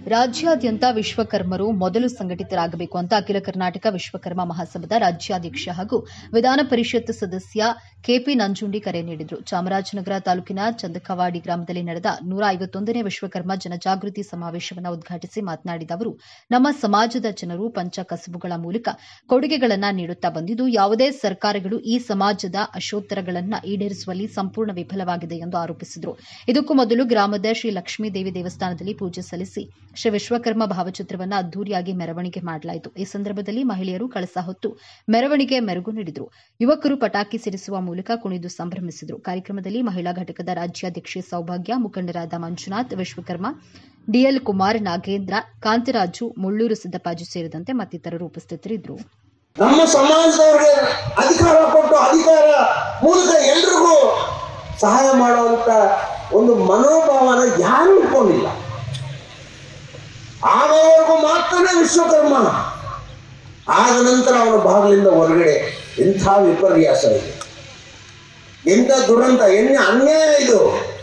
ರಾಜ್ಯಾದ್ಯಂತ ವಿಶ್ವಕರ್ಮರು ಮೊದಲು ಸಂಘಟಿತರಾಗಬೇಕು ಅಂತ ಅಖಿಲ ಕರ್ನಾಟಕ ವಿಶ್ವಕರ್ಮ ಮಹಾಸಭಾದ ರಾಜ್ಯಾಧ್ಯಕ್ಷ ಹಾಗೂ ವಿಧಾನ ಪರಿಷತ್ ಸದಸ್ಯ ಕೆಪಿ ನಂಜುಂಡಿ ಕರೆ ನೀಡಿದರು. ಚಾಮರಾಜನಗರ ತಾಲೂಕಿನ ಚಂದಕವಾಡಿ ಗ್ರಾಮದಲ್ಲಿ ನಡೆದ 151ನೇ ವಿಶ್ವಕರ್ಮ ಜನಜಾಗೃತಿ ಸಮಾವೇಶವನ್ನು ಉದ್ಘಾಟಿಸಿ ಮಾತನಾಡಿದ ಅವರು, ನಮ್ಮ ಸಮಾಜದ ಜನರು ಪಂಚ ಕಸುಬುಗಳ ಮೂಲಕ ಕೊಡುಗೆಗಳನ್ನು ನೀಡುತ್ತಾ ಬಂದಿದ್ದು, ಯಾವುದೇ ಸರ್ಕಾರಗಳು ಈ ಸಮಾಜದ ಆಶೋತ್ತರಗಳನ್ನು ಈಡೇರಿಸುವಲ್ಲಿ ಸಂಪೂರ್ಣ ವಿಫಲವಾಗಿದೆ ಎಂದು ಆರೋಪಿಸಿದರು. ಇದಕ್ಕೂ ಮೊದಲು ಗ್ರಾಮದ ಶ್ರೀ ಲಕ್ಷ್ಮೀದೇವಿ ದೇವಸ್ಥಾನದಲ್ಲಿ ಪೂಜೆ ಸಲ್ಲಿಸಿ ಶ್ರೀ ವಿಶ್ವಕರ್ಮ ಭಾವಚಿತ್ರವನ್ನು ಅದ್ದೂರಿಯಾಗಿ ಮೆರವಣಿಗೆ ಮಾಡಲಾಯಿತು. ಈ ಸಂದರ್ಭದಲ್ಲಿ ಮಹಿಳೆಯರು ಕಳಸ ಹೊತ್ತು ಮೆರವಣಿಗೆ ಮೆರುಗು ನೀಡಿದರು. ಯುವಕರು ಪಟಾಕಿ ಸಿಡಿಸುವ ಮೂಲಕ ಕುಣಿದು ಸಂಭ್ರಮಿಸಿದರು. ಕಾರ್ಯಕ್ರಮದಲ್ಲಿ ಮಹಿಳಾ ಘಟಕದ ರಾಜ್ಯಾಧ್ಯಕ್ಷೆ ಸೌಭಾಗ್ಯ, ಮುಖಂಡರಾದ ಮಂಜುನಾಥ್, ವಿಶ್ವಕರ್ಮ, ಡಿಎಲ್ ಕುಮಾರ್, ನಾಗೇಂದ್ರ, ಕಾಂತರಾಜು, ಮುಳ್ಳೂರು ಸಿದ್ದಪ್ಪಾಜು ಸೇರಿದಂತೆ ಮತ್ತಿತರರು ಉಪಸ್ಥಿತರಿದ್ದರು. ನಮ್ಮ ಸಮಾಜದವರಿಗೆ ಅಧಿಕಾರ ಕೊಟ್ಟು ಅಧಿಕಾರ ಮೂಲಕ ಎಲ್ರಿಗೂ ಸಹಾಯ ಮಾಡುವಂತ ಒಂದು ಮನೋಭಾವನ ಯಾರು ಇಟ್ಕೊಂಡಿಲ್ಲ. ಆಗವರೆಗೂ ಮಾತ್ರ ವಿಶ್ವಕರ್ಮ, ಆದ ನಂತರ ಅವನ ಬಾಗಿಲಿಂದ ಹೊರಗಡೆ ಎಂಥ ವಿಪರ್ಯಾಸ ಇದೆ, ಎಂಥ ದುರಂತ, ಎನ್ನ ಅನ್ಯಾಯ ಇದು.